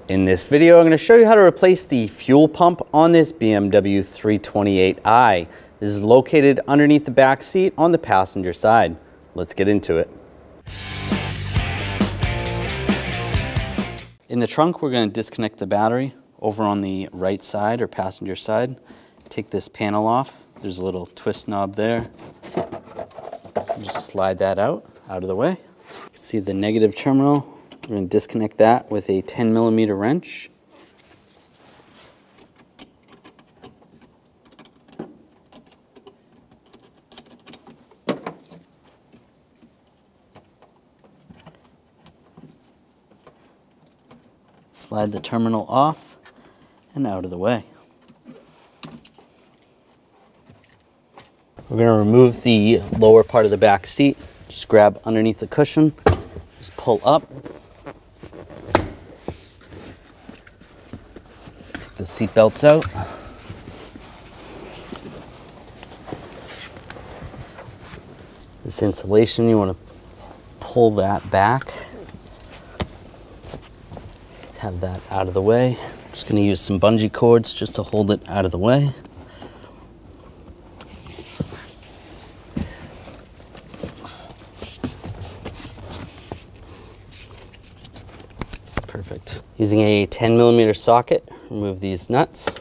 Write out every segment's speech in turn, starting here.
In this video, I'm going to show you how to replace the fuel pump on this BMW 328i. This is located underneath the back seat on the passenger side. Let's get into it. In the trunk, we're going to disconnect the battery over on the right side or passenger side. Take this panel off. There's a little twist knob there. Just slide that out of the way. You can see the negative terminal. We're going to disconnect that with a 10mm wrench. Slide the terminal off and out of the way. We're going to remove the lower part of the back seat. Just grab underneath the cushion, just pull up. Take the seat belts out. This insulation, you want to pull that back. Have that out of the way. I'm just going to use some bungee cords just to hold it out of the way. Perfect. Using a 10mm socket, remove these nuts.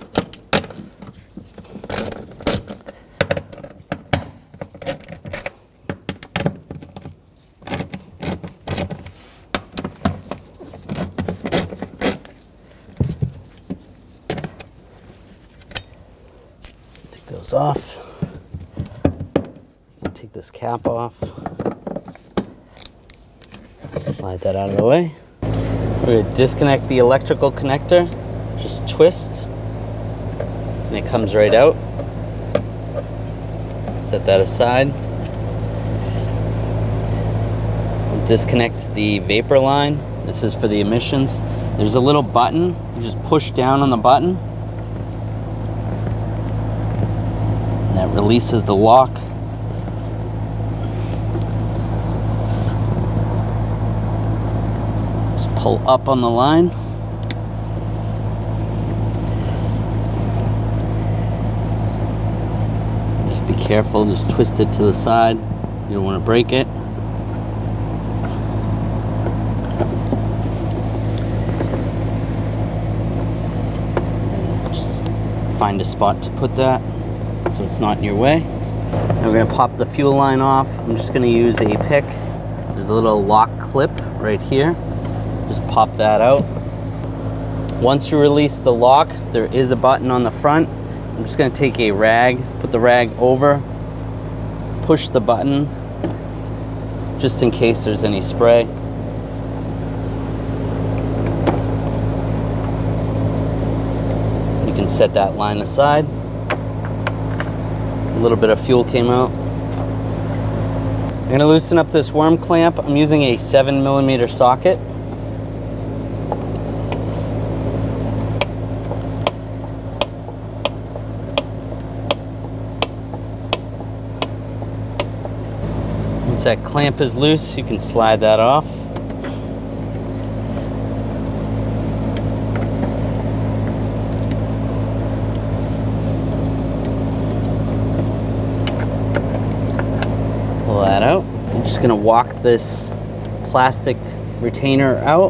Take those off. Take this cap off. Slide that out of the way. We're going to disconnect the electrical connector, just twist, and it comes right out. Set that aside. We'll disconnect the vapor line. This is for the emissions. There's a little button. You just push down on the button, and that releases the lock. Pull up on the line. Just be careful, just twist it to the side. You don't want to break it. Just find a spot to put that so it's not in your way. Now we're going to pop the fuel line off. I'm just going to use a pick. There's a little lock clip right here. Just pop that out. Once you release the lock, there is a button on the front. I'm just going to take a rag, put the rag over, push the button, just in case there's any spray. You can set that line aside. A little bit of fuel came out. I'm going to loosen up this worm clamp. I'm using a 7mm socket. Once that clamp is loose, you can slide that off. Pull that out. I'm just going to walk this plastic retainer out.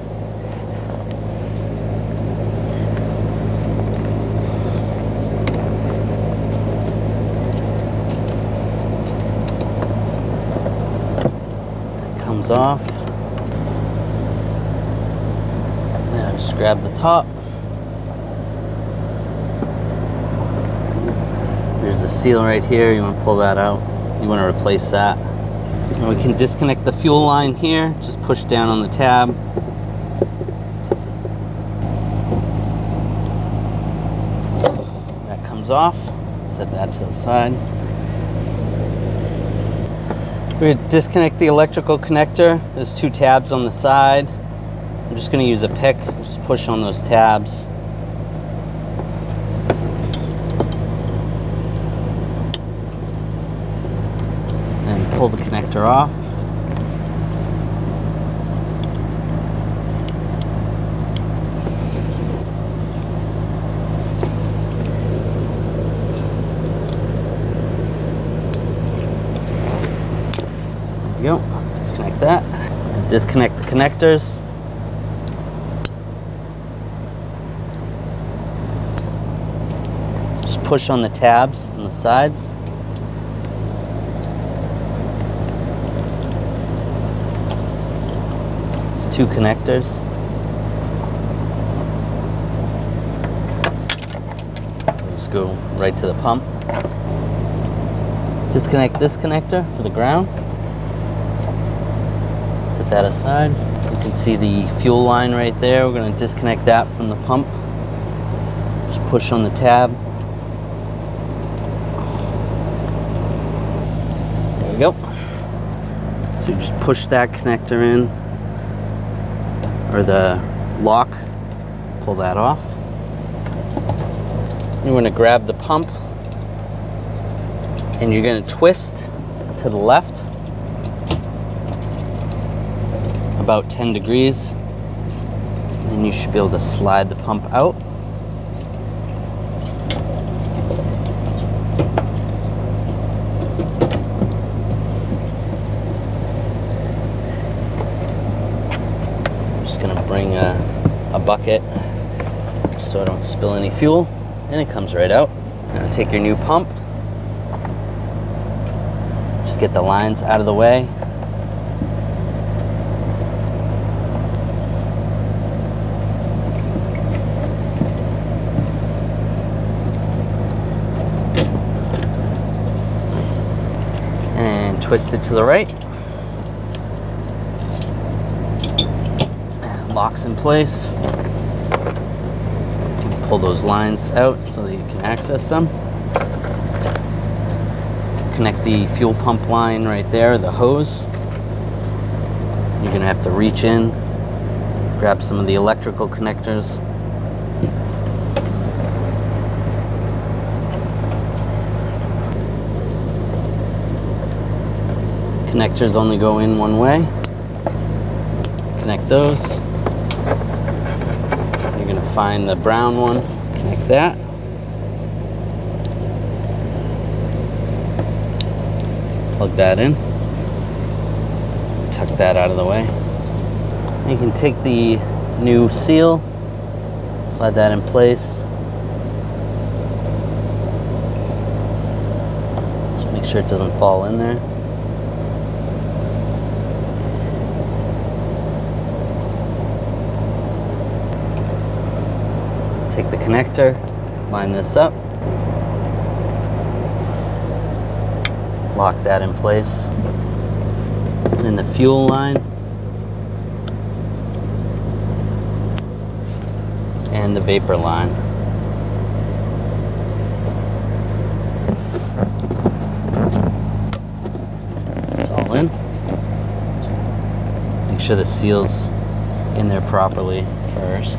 Off. Now just grab the top. There's a seal right here. You want to pull that out. You want to replace that. And we can disconnect the fuel line here. Just push down on the tab. That comes off. Set that to the side. We're going to disconnect the electrical connector. There's two tabs on the side. I'm just going to use a pick, just push on those tabs. And pull the connector off. disconnect the connectors. Just push on the tabs on the sides. It's 2 connectors. Just go right to the pump. Disconnect this connector for the ground. Set that aside. You can see the fuel line right there. We're going to disconnect that from the pump. Just push on the tab. There we go. So you just push that connector in, or the lock, pull that off. You're going to grab the pump and you're going to twist to the left about 10 degrees. And then you should be able to slide the pump out. I'm just going to bring a bucket so I don't spill any fuel, and it comes right out. Now take your new pump. Just get the lines out of the way. And twist it to the right. And locks in place. Pull those lines out so that you can access them. Connect the fuel pump line right there, the hose. You're going to have to reach in, grab some of the electrical connectors. Connectors only go in one way. Connect those. You're going to find the brown one, connect that. Plug that in, tuck that out of the way. You can take the new seal, slide that in place. Just make sure it doesn't fall in there. Take the connector, line this up. Lock that in place. And then the fuel line and the vapor line. It's all in. Make sure the seal's in there properly first.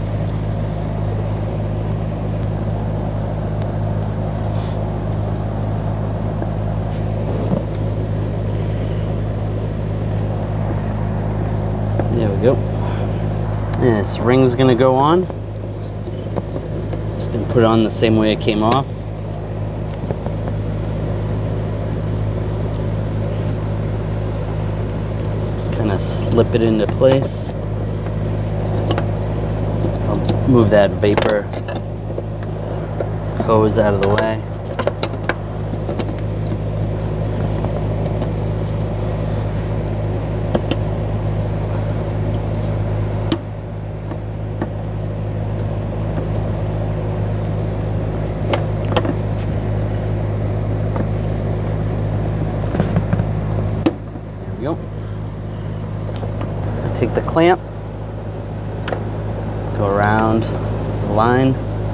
There we go. And this ring's gonna go on. Just gonna put it on the same way it came off. Just kind of slip it into place. I'll move that vapor hose out of the way. Go. Take the clamp, go around the line.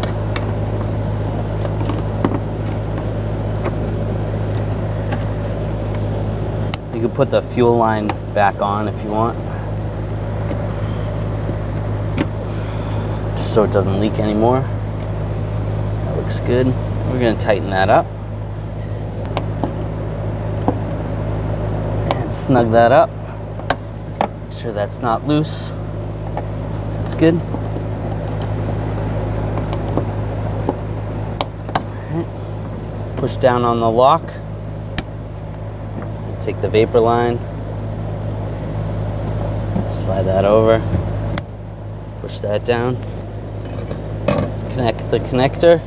You can put the fuel line back on if you want, just so it doesn't leak anymore. That looks good. We're going to tighten that up. Snug that up. Make sure that's not loose. That's good. Right. Push down on the lock. Take the vapor line. Slide that over, push that down, connect the connector,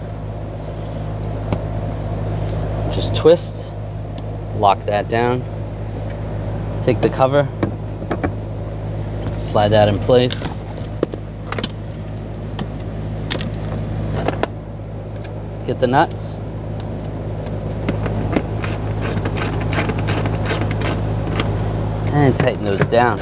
just twist, lock that down, take the cover, slide that in place, get the nuts, and tighten those down.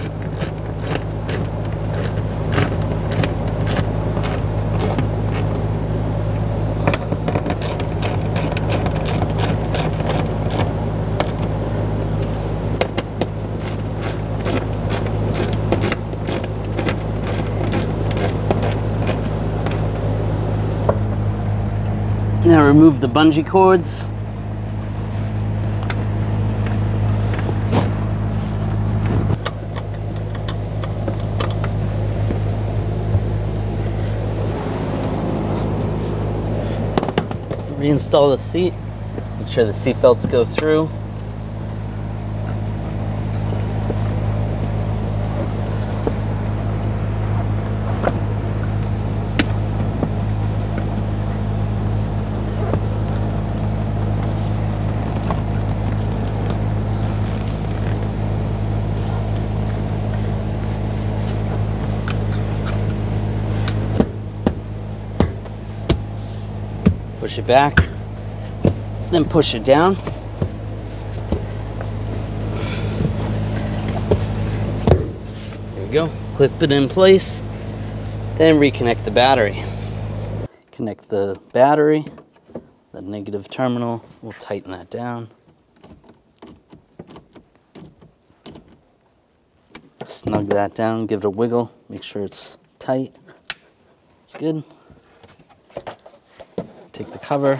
Now remove the bungee cords. Reinstall the seat. Make sure the seat belts go through. Push it back, then push it down. There we go. Clip it in place, then reconnect the battery. Connect the battery, the negative terminal, we'll tighten that down. Snug that down, give it a wiggle, make sure it's tight. It's good. Take the cover,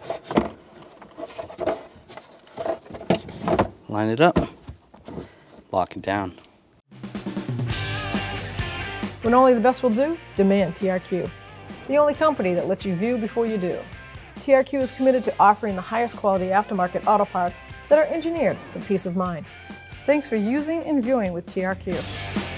line it up, lock it down. When only the best will do, demand TRQ. The only company that lets you view before you do. TRQ is committed to offering the highest quality aftermarket auto parts that are engineered for peace of mind. Thanks for using and viewing with TRQ.